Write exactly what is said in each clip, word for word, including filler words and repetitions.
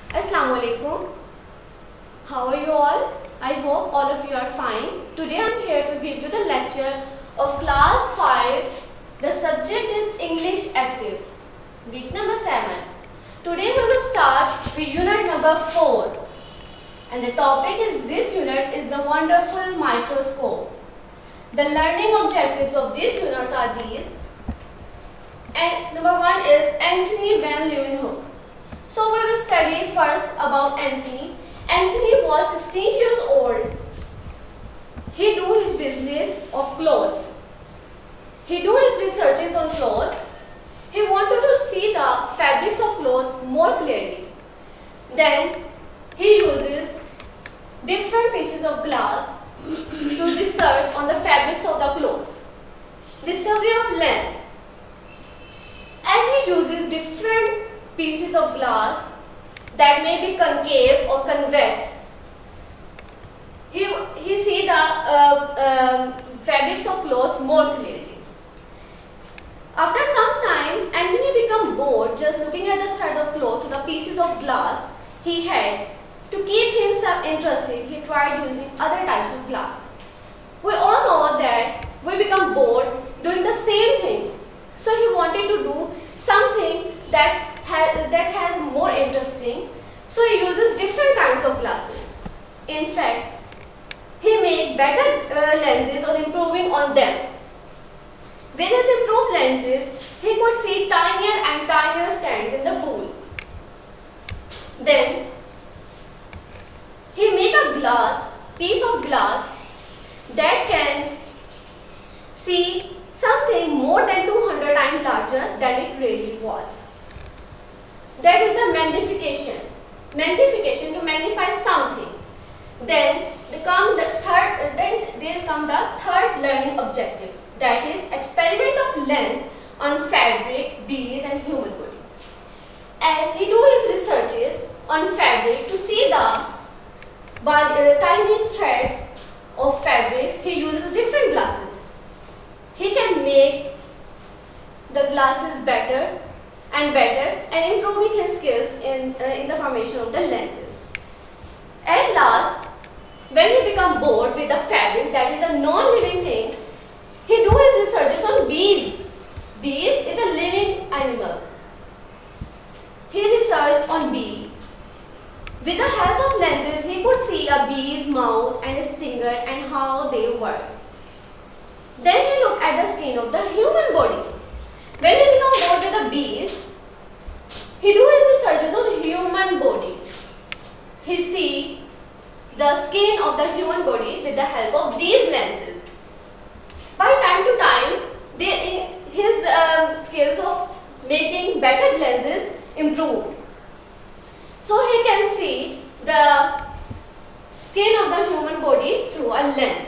Assalamu alaikum. How are you all? I hope all of you are fine. Today I am here to give you the lecture of class five. The subject is English Active, week number seven. Today we will start with unit number four. And the topic is this unit is the wonderful microscope. The learning objectives of this unit are these. And number one is Antony van Leeuwenhoek. So we will study first about Antony. Antony was sixteen years old. He do his business of clothes. He do his researches on clothes. He wanted to see the fabrics of clothes more clearly. Then he uses different pieces of glass to research on the fabrics of the clothes. Discovery of lens. As he uses different pieces of glass that may be concave or convex, he, he see the uh, uh, fabrics of clothes more clearly. After some time, Antony became bored just looking at the thread of cloth to the pieces of glass he had. To keep himself interested, he tried using other types of glass. We all know that we become bored doing the same thing. So he wanted to do something that has, that has more interesting. So he uses different kinds of glasses. In fact, he made better uh, lenses on improving on them. With his improved lenses, he could see tinier and tinier stands in the pool. Then, he made a glass, piece of glass that can see something more than two hundred times larger than it really was. That is the magnification. Magnification, to magnify something. Then there come the third. Then there come the third learning objective. That is experiment of lens on fabric, bees, and human body. As he do his researches on fabric to see the by uh, tiny threads of fabrics, he uses different glasses. He can make the glasses better and better and improving his skills in, uh, in the formation of the lenses. At last, when he become bored with the fabrics, that is a non-living thing, he do his researches on bees. Bees is a living animal. He researched on bee. With the help of lenses, he could see a bee's mouth and stinger and how they work. Then he looked at the skin of the human body. When he became bored with the bees, he do his researches on human body. He see the skin of the human body with the help of these lenses. By time to time, they, his um, skills of making better lenses improved. So he can see the skin of the human body through a lens.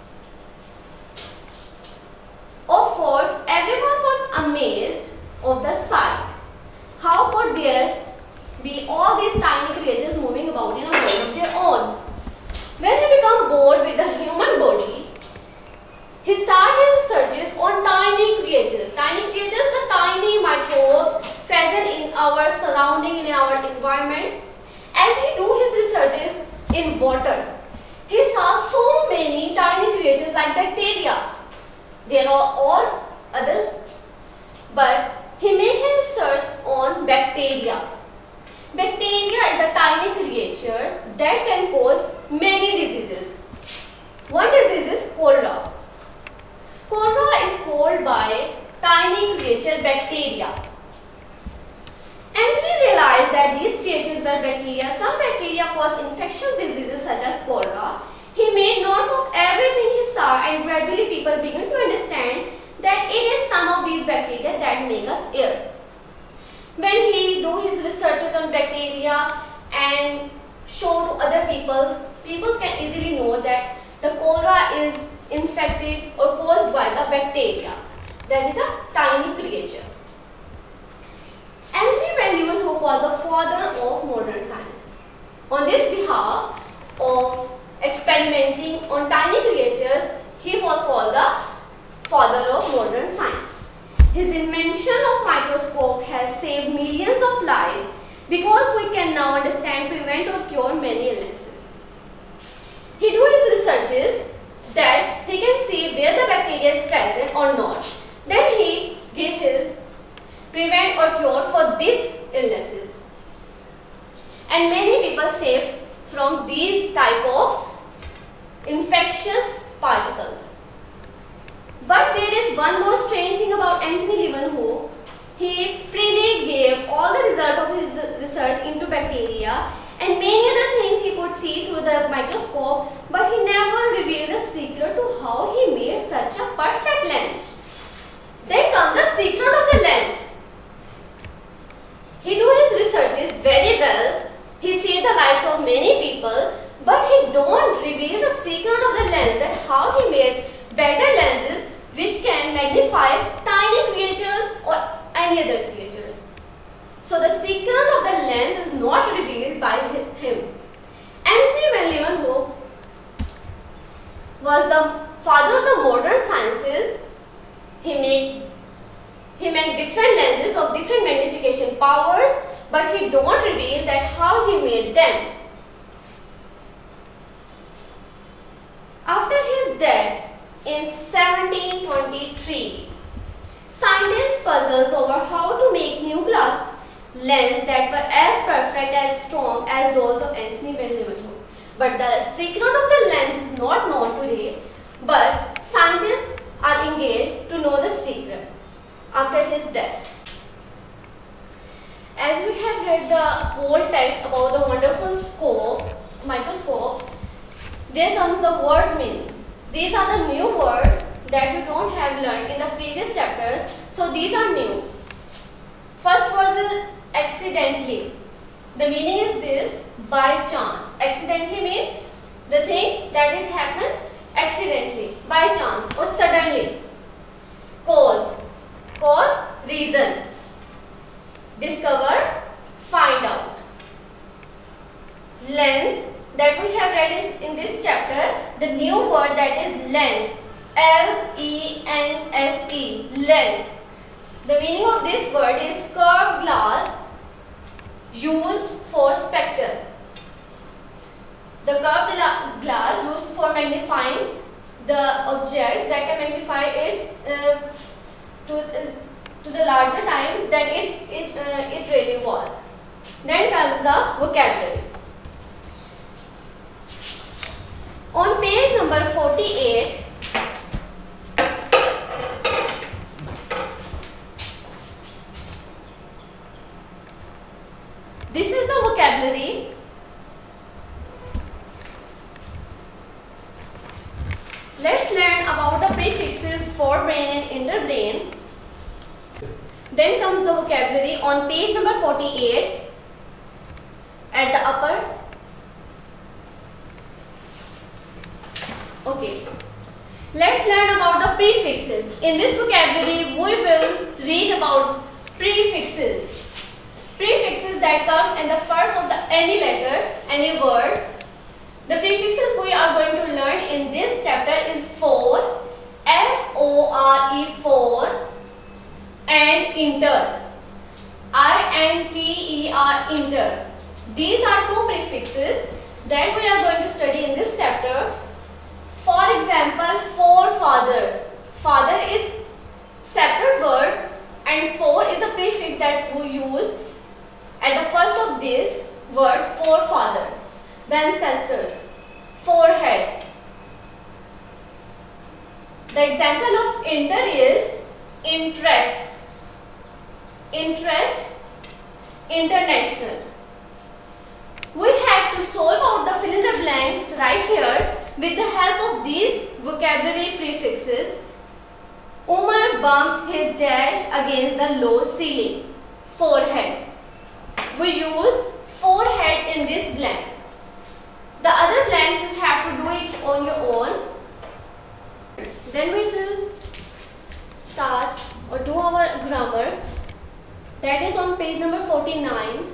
Of course, everyone was amazed of the sight. How could there be all these tiny creatures moving about in a world of their own? When he became bored with the human body, he started his searches on tiny creatures. Tiny creatures, the tiny microbes present in our surrounding, in our environment. As he do his researches in water, he saw so many tiny creatures like bacteria. They are all other, but he made his research on bacteria. Bacteria is a tiny creature that can cause many diseases. One disease is cholera. Cholera is caused by tiny creature bacteria. Antony realized that these creatures were bacteria. Some bacteria cause infectious diseases such as cholera. He made notes of everything he saw, and gradually people began to understand that it is some of these bacteria that make us ill. When he do his researches on bacteria and show to other people, people can easily know that the cholera is infected or caused by the bacteria. That is a tiny creature. Antony van Leeuwenhoek was the father of modern science. On this behalf of experimenting on tiny creatures, he was called the father of modern science. His invention of microscope has saved millions of lives because we can can now understand, prevent or cure many illnesses. He do his researches that he can see where the bacteria is present or not. Then he give his prevent or cure for these illnesses. And many people save from these type of infectious particles. But there is one more strange thing about Anthony Leeuwenhoek. He freely gave all the result of his research into bacteria and many other things he could see through the microscope, but he never revealed the secret to how he made such a perfect lens. Then comes the secret of the lens. He do his researches very well. He saved the lives of many people, but he don't reveal the secret of the lens, that how he made better lenses which can magnify tiny creatures or any other creatures. So the secret of the lens is not revealed by him. Anthony van Leeuwenhoek was the father of the modern sciences. He made he made different lenses of different magnification powers, but he don't reveal that how he made them. After his death in seventeen twenty-three, scientists puzzled over how to make new glass lenses that were as perfect, as strong as those of Anthony van Leeuwenhoek. But the secret of the lens is not known today, but scientists are engaged to know the secret after his death. As we have read the whole text about the wonderful scope, microscope, there comes the words meaning. These are the new words that you don't have learned in the previous chapters, so these are new. First word is accidentally. The meaning is this: by chance. Accidentally means the thing that is happened accidentally, by chance or suddenly. Cause. Cause, reason. Discover, find out. Lens, that we have read is in this chapter, the new word that is lens. L E N S E, lens. The meaning of this word is curved glass used for spectacle. The curved glass used for magnifying the objects that can magnify it uh, to, uh, to the larger time than it, it, uh, it really was. Then comes the vocabulary. On page number forty-eight, this is the vocabulary. Let's learn about the prefixes forebrain and interbrain. Then comes the vocabulary on page number forty-eight at the upper. Okay. Let's learn about the prefixes. In this vocabulary, we will read about prefixes. Prefixes that come in the first of the any letter, any word. The prefixes we are going to learn in this chapter is for, F O R E, for, and inter, I N T E R, inter. These are two prefixes that we are going to study in this chapter. For example, forefather. Father is separate word and for is a prefix that we use at the first of this word, forefather. The ancestors. Forehead. The example of inter is intract. Intract, international. We have to solve out the fill in the blanks right here with the help of these vocabulary prefixes. Umar bumped his dash against the low ceiling. Forehead. We use forehead in this blank. The other blanks you have to do it on your own. Then we will start or do our grammar. That is on page number forty-nine.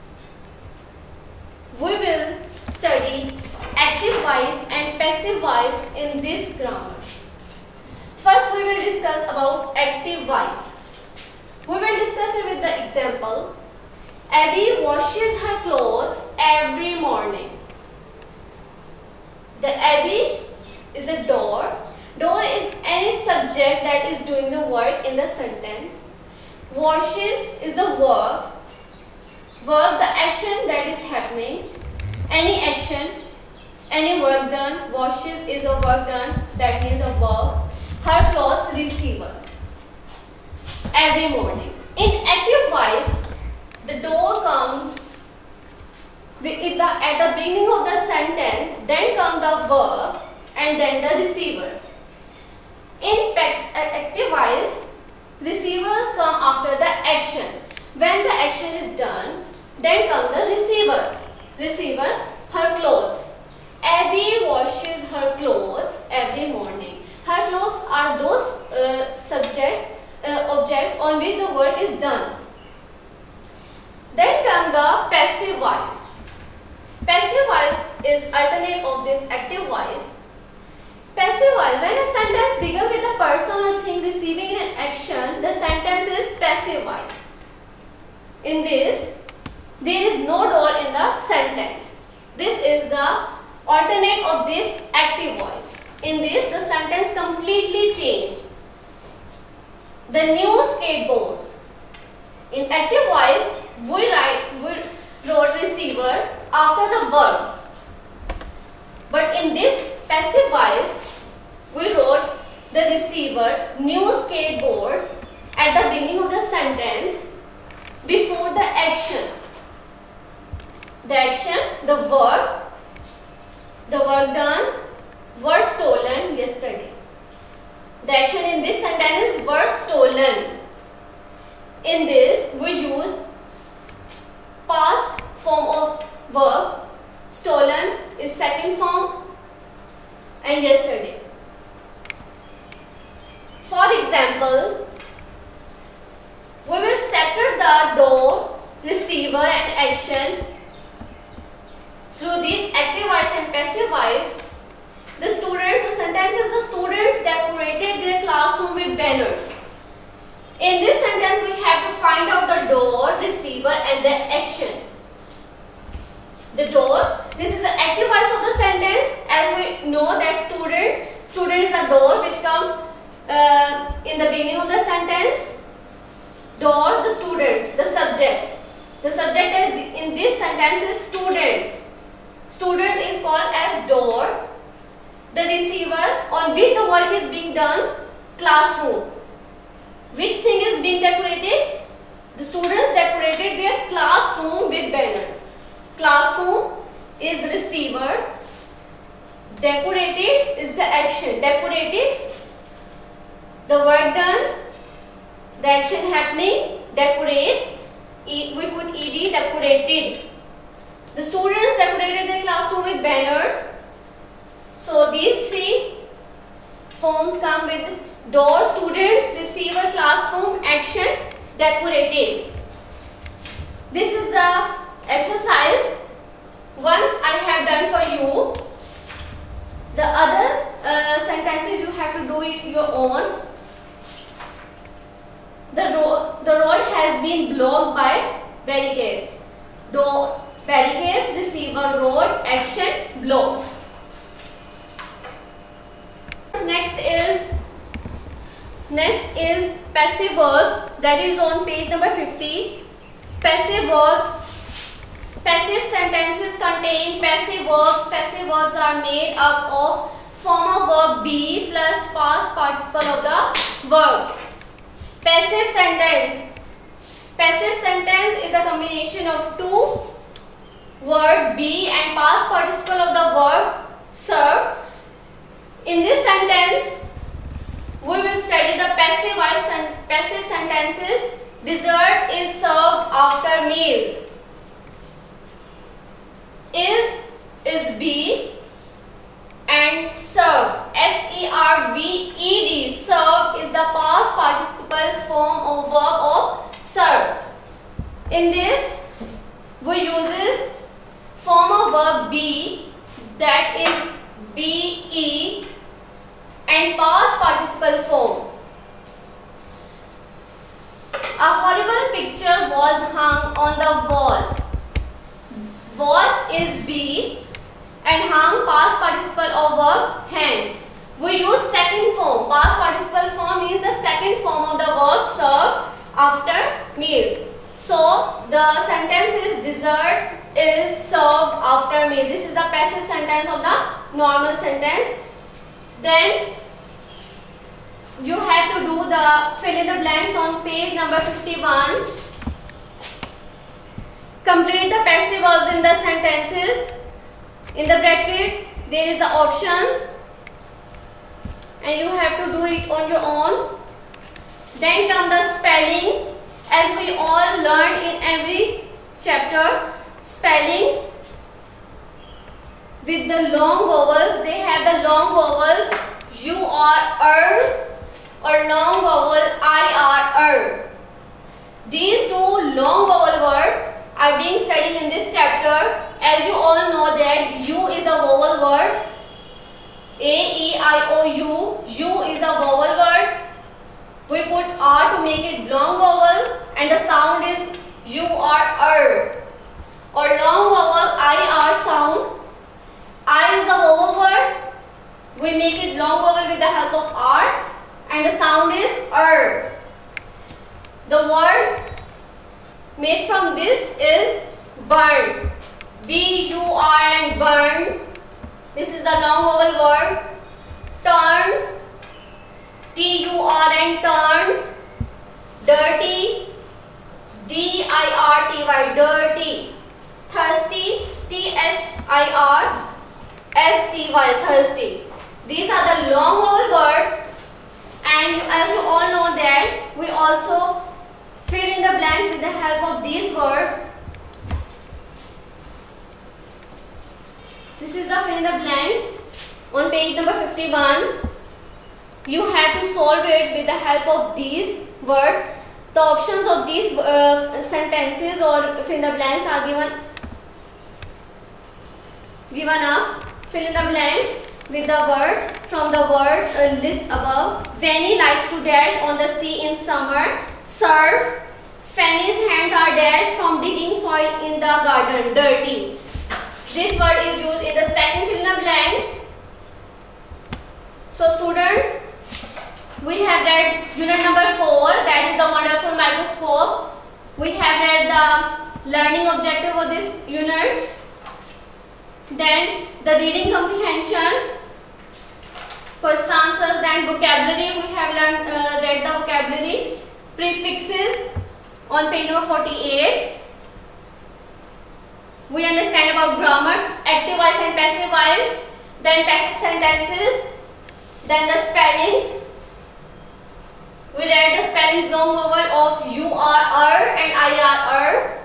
We will study active voice and passive voice in this grammar. First we will discuss about active voice. We will discuss it with the example. Abby washes her clothes morning. The abbey is the door. Door is any subject that is doing the work in the sentence. Washes is the verb. Verb, the action that is happening. Any action, any work done. Washes is a work done, that means a verb. Her clothes, receiver. Every morning. In active voice, the door comes the, the, at the beginning of the sentence, then comes the verb and then the receiver. In active voice, receivers come after the action. When the action is done, then comes the receiver. Receiver, her clothes. Abby washes her clothes every morning. Her clothes are those uh, subjects, uh, objects on which the work is done. Then comes the passive voice. Passive voice is alternate of this active voice. Passive voice, when a sentence begins with a person or thing receiving an action, the sentence is passive voice. In this, there is no door in the sentence. This is the alternate of this active voice. In this, the sentence completely changed. The new skateboards. In active voice, we write, we wrote receiver after the verb. But in this passive voice, we wrote the receiver, new skateboards at the beginning of the sentence before the action. The action, the verb, the work done, were stolen yesterday. The action in this sentence is were stolen. In this, we use past form of verb. Stolen is second form and yesterday. For example, we will settle the door, receiver and action through these active voice and passive voice. The students, the sentence is the students decorated their classroom with banners. In this sentence, we have to find out the door, receiver and the action. The door, this is the active voice of the sentence, as we know that students, student is a door which comes uh, in the beginning of the sentence. Door, the students, the subject. The subject in this sentence is students. Student is called as door. The receiver on which the work is being done, classroom. Which thing is being decorated? The students decorated their classroom with banners. Classroom is the receiver. Decorated is the action. Decorated, the work done, the action happening. Decorate, e, we put ed, decorated. The students decorated their classroom with banners. So these three forms come with door, students, receiver, classroom, action, decorated. This is the exercise one I have done for you. The other uh, sentences you have to do it your own. The road, the road has been blocked by barricades. Door, barricades, receiver, road, action, blocked. Next is next is passive verb, that is on page number fifty. Passive verbs. Passive sentences contain passive verbs. Passive verbs are made up of form of verb be plus past participle of the verb. Passive sentence. Passive sentence is a combination of two words be and past participle of the verb serve. In this sentence, we will study the passive voice and passive sentences. Dessert is served after meals. Is is be and served. S E R V E D. Served is the past participle form of verb of serve. In this, we uses form of verb be, that is be and past participle form. A horrible picture was hung on the wall. Was is be and hung past participle of verb hang. We use second form. Past participle form means the second form of the verb served after meal. So the sentence is dessert is served after meal. This is the passive sentence of the normal sentence. Then you have to do the fill in the blanks on page number fifty-one. Complete the passive verbs in the sentences. In the bracket there is the options and you have to do it on your own. Then come the spelling, as we all learned in every chapter. Spellings with the long vowels, they have the long vowels U or er or long vowel I or er. These two long vowel words are being studied in this chapter. As you all know that U is a vowel word. A, E, I, O, U. U is a vowel word. We put R to make it long vowel and the sound is U or er. Or long vowel I, R sound. I is a vowel word. We make it long vowel with the help of R and the sound is er. The word made from this is burn. B, U, R and burn. This is the long vowel word. Turn. T, U, R and turn. Dirty. D, I, R, T, Y. Dirty. Thirsty. T, H, I, R, S, T, Y. Thirsty. These are the long vowel words. And as you all know that we also fill in the blanks with the help of these words. This is the fill in the blanks on page number fifty-one. You have to solve it with the help of these words. The options of these uh, sentences or fill in the blanks are given given up. Fill in the blanks with the word from the word uh, list above. Fanny likes to dash on the sea in summer. Serve. Fanny's hands are dashed from digging soil in the garden. Dirty. This word is used in the second fill in the blanks. So students, we have read unit number four, that is the wonderful microscope. We have read the learning objective of this unit. Then the reading comprehension, question answers, then vocabulary. We have learned uh, read the vocabulary. Prefixes on page number forty-eight. We understand about grammar, active voice and passive voice, then passive sentences, then the spellings. We read the spellings long vowel of U or er and I or er.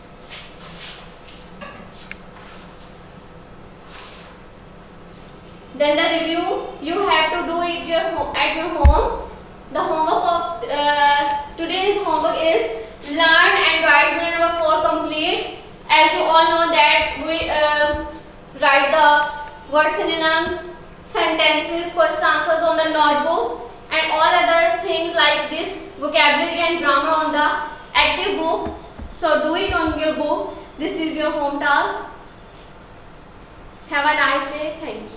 Then the review, you have to do it your home, at your home. The homework of uh, today's homework is learn and write unit number four complete. As you all know that we uh, write the word synonyms, sentences, question answers on the notebook and all other things like this, vocabulary and grammar on the active book. So do it on your book. This is your home task. Have a nice day. Thank you.